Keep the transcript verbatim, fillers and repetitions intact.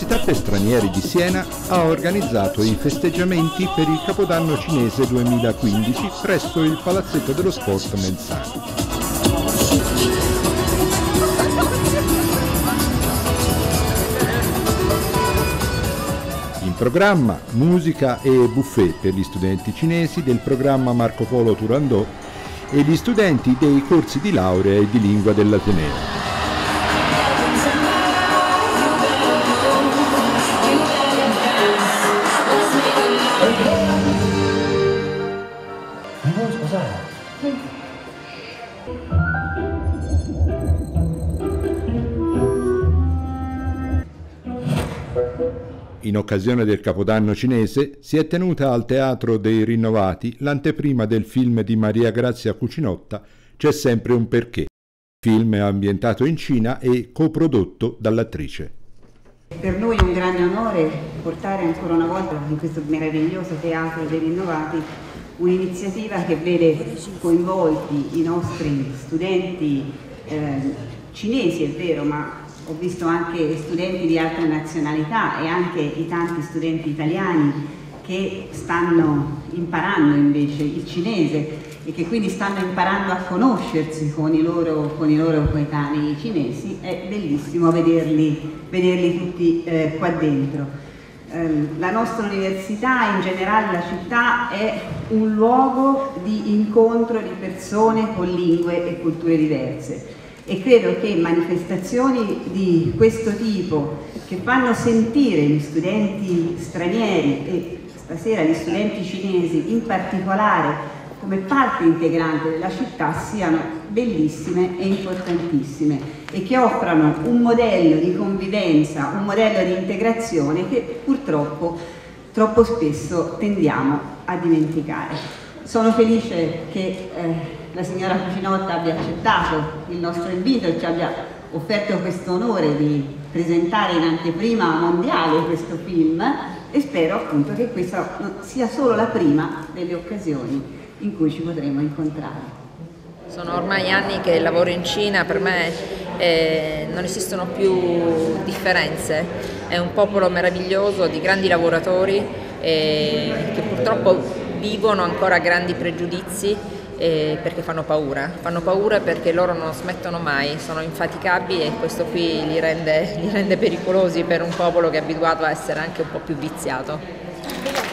l'Università per Stranieri di Siena ha organizzato i festeggiamenti per il Capodanno cinese duemilaquindici presso il Palazzetto dello Sport Menzano. In programma musica e buffet per gli studenti cinesi del programma Marco Polo Turandot e gli studenti dei corsi di laurea e di lingua dell'Ateneo. In occasione del Capodanno cinese si è tenuta al Teatro dei Rinnovati l'anteprima del film di Maria Grazia Cucinotta C'è sempre un perché, film ambientato in Cina e coprodotto dall'attrice. Per noi è un grande onore portare ancora una volta in questo meraviglioso Teatro dei Rinnovati un'iniziativa che vede coinvolti i nostri studenti eh, cinesi, è vero, ma ho visto anche studenti di altre nazionalità e anche i tanti studenti italiani che stanno imparando invece il cinese e che quindi stanno imparando a conoscersi con i loro, con i loro coetanei cinesi. È bellissimo vederli, vederli tutti eh, qua dentro. Eh, la nostra università, in generale la città, è un luogo di incontro di persone con lingue e culture diverse. E credo che manifestazioni di questo tipo, che fanno sentire gli studenti stranieri e stasera gli studenti cinesi in particolare come parte integrante della città, siano bellissime e importantissime e che offrano un modello di convivenza, un modello di integrazione che purtroppo troppo spesso tendiamo a dimenticare. Sono felice che eh, la signora Cucinotta abbia accettato il nostro invito e ci abbia offerto questo onore di presentare in anteprima mondiale questo film e spero appunto che questa sia solo la prima delle occasioni in cui ci potremo incontrare. Sono ormai anni che lavoro in Cina, per me eh, non esistono più differenze, è un popolo meraviglioso di grandi lavoratori eh, che purtroppo vivono ancora grandi pregiudizi eh, perché fanno paura, fanno paura perché loro non smettono mai, sono infaticabili e questo qui li rende, li rende pericolosi per un popolo che è abituato a essere anche un po' più viziato.